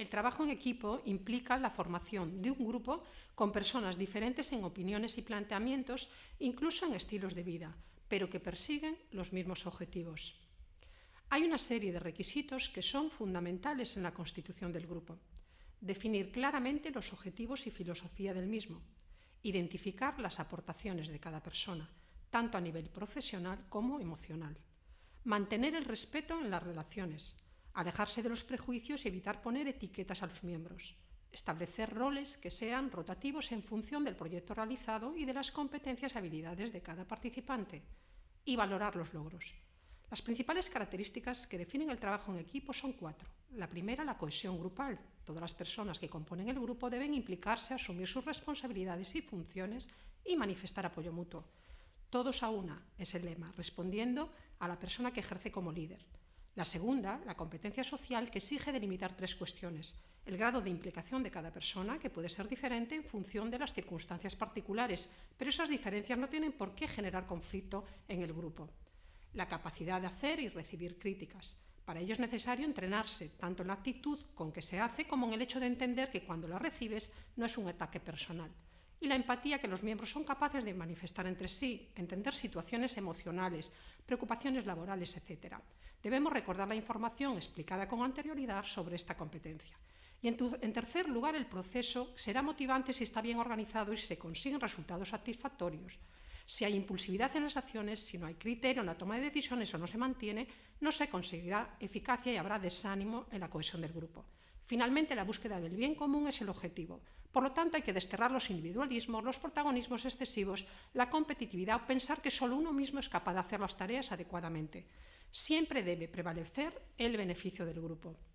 El trabajo en equipo implica la formación de un grupo con personas diferentes en opiniones y planteamientos, incluso en estilos de vida, pero que persiguen los mismos objetivos. Hay una serie de requisitos que son fundamentales en la constitución del grupo. Definir claramente los objetivos y filosofía del mismo. Identificar las aportaciones de cada persona, tanto a nivel profesional como emocional. Mantener el respeto en las relaciones. Alejarse de los prejuicios y evitar poner etiquetas a los miembros. Establecer roles que sean rotativos en función del proyecto realizado y de las competencias y habilidades de cada participante. Y valorar los logros. Las principales características que definen el trabajo en equipo son 4. La primera, la cohesión grupal. Todas las personas que componen el grupo deben implicarse, asumir sus responsabilidades y funciones y manifestar apoyo mutuo. Todos a una es el lema, respondiendo a la persona que ejerce como líder. La segunda, la competencia social, que exige delimitar 3 cuestiones. El grado de implicación de cada persona, que puede ser diferente en función de las circunstancias particulares, pero esas diferencias no tienen por qué generar conflicto en el grupo. La capacidad de hacer y recibir críticas. Para ello es necesario entrenarse, tanto en la actitud con que se hace como en el hecho de entender que cuando la recibes no es un ataque personal. Y la empatía, que los miembros son capaces de manifestar entre sí, entender situaciones emocionales, preocupaciones laborales, etc. Debemos recordar la información explicada con anterioridad sobre esta competencia. Y en tercer lugar, el proceso será motivante si está bien organizado y se consiguen resultados satisfactorios. Si hay impulsividad en las acciones, si no hay criterio en la toma de decisiones o no se mantiene, no se conseguirá eficacia y habrá desánimo en la cohesión del grupo. Finalmente, la búsqueda del bien común es el objetivo. Por lo tanto, hay que desterrar los individualismos, los protagonismos excesivos, la competitividad o pensar que solo uno mismo es capaz de hacer las tareas adecuadamente. Siempre debe prevalecer el beneficio del grupo.